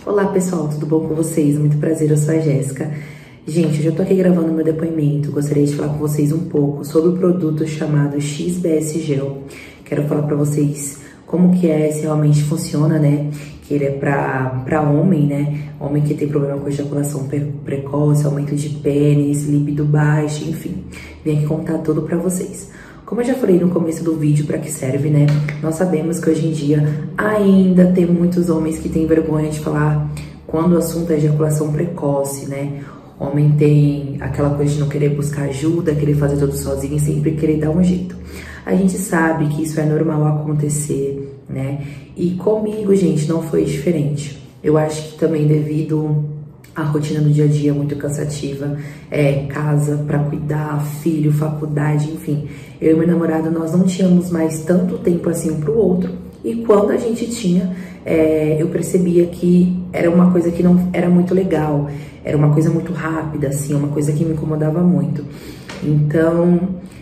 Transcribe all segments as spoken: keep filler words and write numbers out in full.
Olá pessoal, tudo bom com vocês? Muito prazer, eu sou a Jéssica. Gente, hoje eu tô aqui gravando meu depoimento. Gostaria de falar com vocês um pouco sobre o produto chamado X B S Gel. Quero falar pra vocês como que é, se realmente funciona, né? Que ele é pra, pra homem, né? Homem que tem problema com ejaculação precoce, aumento de pênis, líbido baixo, enfim. Vim aqui contar tudo pra vocês. Como eu já falei no começo do vídeo, para que serve, né? Nós sabemos que hoje em dia ainda tem muitos homens que têm vergonha de falar quando o assunto é ejaculação precoce, né? Homem tem aquela coisa de não querer buscar ajuda, querer fazer tudo sozinho e sempre querer dar um jeito. A gente sabe que isso é normal acontecer, né? E comigo, gente, não foi diferente. Eu acho que também devido a rotina do dia a dia é muito cansativa, é casa pra cuidar, filho, faculdade, enfim. Eu e meu namorado, nós não tínhamos mais tanto tempo assim um pro outro. E quando a gente tinha, é, eu percebia que era uma coisa que não era muito legal. Era uma coisa muito rápida, assim, uma coisa que me incomodava muito. Então,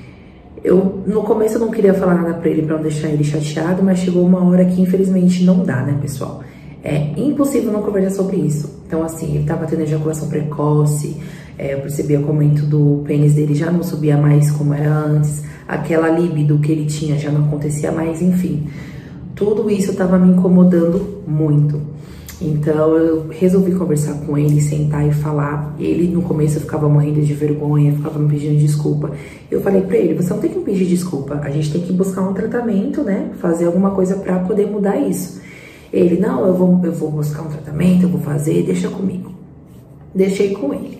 eu no começo eu não queria falar nada pra ele, pra não deixar ele chateado, mas chegou uma hora que infelizmente não dá, né, pessoal? É impossível não conversar sobre isso. Então, assim, ele tava tendo ejaculação precoce, é, eu percebia que o aumento do pênis dele já não subia mais como era antes, aquela libido que ele tinha já não acontecia mais, enfim. Tudo isso tava me incomodando muito. Então, eu resolvi conversar com ele, sentar e falar. Ele, no começo, eu ficava morrendo de vergonha, ficava me pedindo desculpa. Eu falei pra ele, você não tem que me pedir desculpa, a gente tem que buscar um tratamento, né? Fazer alguma coisa pra poder mudar isso. Ele, não, eu vou, eu vou buscar um tratamento, eu vou fazer, deixa comigo. Deixei com ele.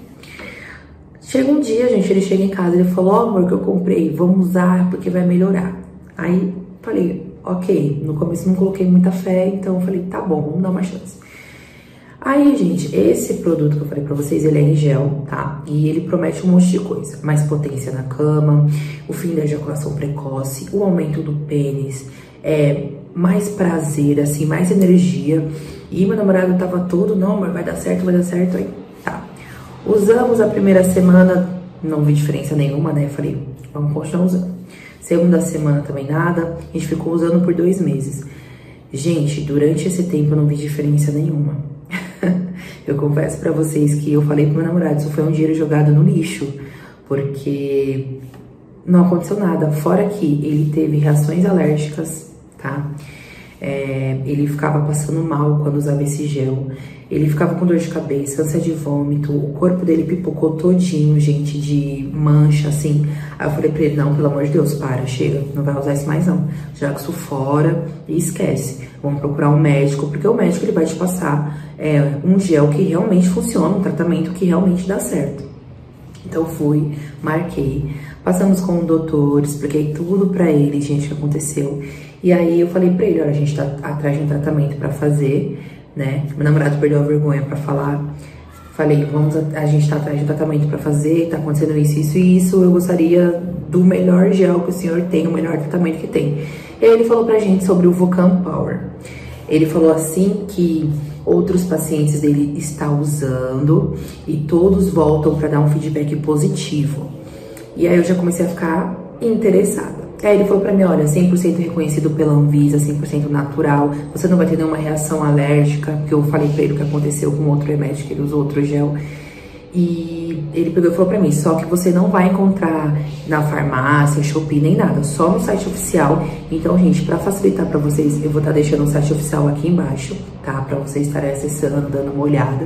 Chega um dia, gente, ele chega em casa, ele falou, ó, oh, amor, que eu comprei, vamos usar porque vai melhorar. Aí, falei, ok, no começo não coloquei muita fé, então eu falei, tá bom, vamos dar uma chance. Aí, gente, esse produto que eu falei pra vocês, ele é em gel, tá? E ele promete um monte de coisa. Mais potência na cama, o fim da ejaculação precoce, o aumento do pênis, é... mais prazer, assim, mais energia. E meu namorado tava todo, não, amor, vai dar certo, vai dar certo. Aí, tá. Usamos a primeira semana, não vi diferença nenhuma, né? Falei, vamos continuar usando. Segunda semana também nada. A gente ficou usando por dois meses. Gente, durante esse tempo eu não vi diferença nenhuma. Eu confesso pra vocês que eu falei pro meu namorado, isso foi um dinheiro jogado no lixo. Porque não aconteceu nada. Fora que ele teve reações alérgicas, tá? É, ele ficava passando mal quando usava esse gel, ele ficava com dor de cabeça, ânsia de vômito, o corpo dele pipocou todinho, gente, de mancha, assim. Aí eu falei pra ele, não, pelo amor de Deus, para, chega, não vai usar isso mais não, joga isso fora e esquece. Vamos procurar um médico, porque o médico ele vai te passar é, um gel que realmente funciona, um tratamento que realmente dá certo. Então fui, marquei, passamos com o doutor, expliquei tudo pra ele, gente, o que aconteceu. E aí eu falei pra ele, olha, a gente tá atrás de um tratamento pra fazer, né? Meu namorado perdeu a vergonha pra falar. Falei, vamos, a, a gente tá atrás de um tratamento pra fazer, tá acontecendo isso, isso e isso. Eu gostaria do melhor gel que o senhor tem, o melhor tratamento que tem. E aí ele falou pra gente sobre o Vulcan Power. Ele falou assim que outros pacientes dele estão usando e todos voltam pra dar um feedback positivo. E aí eu já comecei a ficar interessada. Aí ele falou pra mim, olha, cem por cento reconhecido pela Anvisa, cem por cento natural, você não vai ter nenhuma reação alérgica, porque eu falei pra ele o que aconteceu com outro remédio, que ele usou outro gel. E ele pegou e falou pra mim, só que você não vai encontrar na farmácia, Shopee, nem nada, só no site oficial. Então, gente, pra facilitar pra vocês, eu vou estar deixando o site oficial aqui embaixo, tá? Pra vocês estarem acessando, dando uma olhada.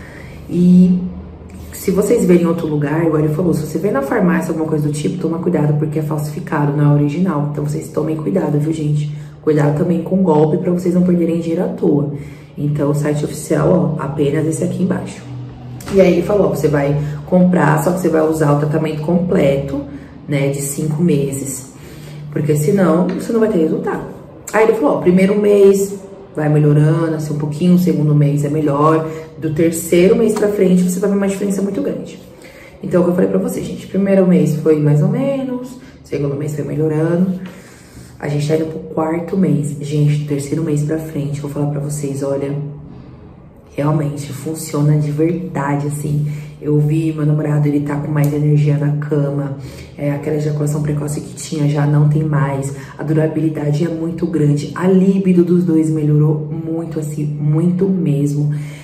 E se vocês verem em outro lugar, igual ele falou, se você vê na farmácia alguma coisa do tipo, toma cuidado, porque é falsificado, não é original. Então vocês tomem cuidado, viu, gente? Cuidado também com golpe, pra vocês não perderem dinheiro à toa. Então o site oficial, ó, apenas esse aqui embaixo. E aí ele falou, ó, você vai comprar, só que você vai usar o tratamento completo, né, de cinco meses. Porque senão, você não vai ter resultado. Aí ele falou, ó, primeiro mês vai melhorando, assim, um pouquinho, o segundo mês é melhor. Do terceiro mês pra frente, você vai ver uma diferença muito grande. Então, o que eu falei pra vocês, gente, primeiro mês foi mais ou menos, segundo mês foi melhorando. A gente tá indo pro quarto mês. Gente, do terceiro mês pra frente, vou falar pra vocês, olha, realmente funciona de verdade, assim. Eu vi meu namorado, ele tá com mais energia na cama, é, aquela ejaculação precoce que tinha já não tem mais, a durabilidade é muito grande, a libido dos dois melhorou muito, assim, muito mesmo.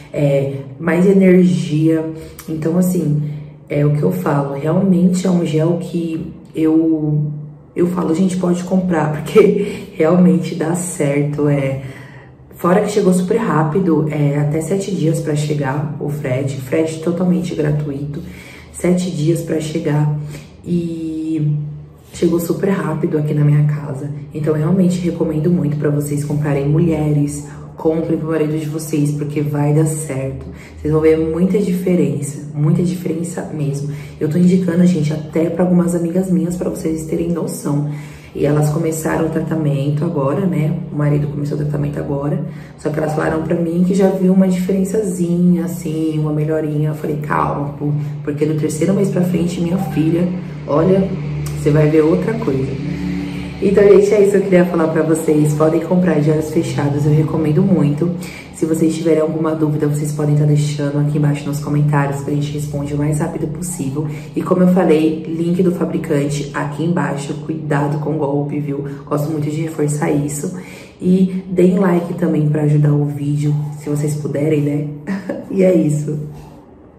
é, mais energia. Então, assim, é o que eu falo, realmente é um gel que eu, eu falo, gente, pode comprar, porque realmente dá certo, é... Fora que chegou super rápido, é até sete dias pra chegar o frete, frete totalmente gratuito, sete dias pra chegar e chegou super rápido aqui na minha casa. Então, eu realmente recomendo muito pra vocês comprarem, mulheres, comprem pro marido de vocês, porque vai dar certo. Vocês vão ver muita diferença, muita diferença mesmo. Eu tô indicando, gente, até pra algumas amigas minhas, pra vocês terem noção. E elas começaram o tratamento agora, né? O marido começou o tratamento agora. Só que elas falaram pra mim que já viu uma diferençazinha, assim, uma melhorinha. Eu falei, calma, pô, porque no terceiro mês pra frente, minha filha, olha, você vai ver outra coisa. Então, gente, é isso que eu queria falar pra vocês. Podem comprar de olhos fechados, eu recomendo muito. Se vocês tiverem alguma dúvida, vocês podem estar deixando aqui embaixo nos comentários, que a gente responde o mais rápido possível. E como eu falei, link do fabricante aqui embaixo. Cuidado com o golpe, viu? Gosto muito de reforçar isso. E deem like também pra ajudar o vídeo, se vocês puderem, né? E é isso.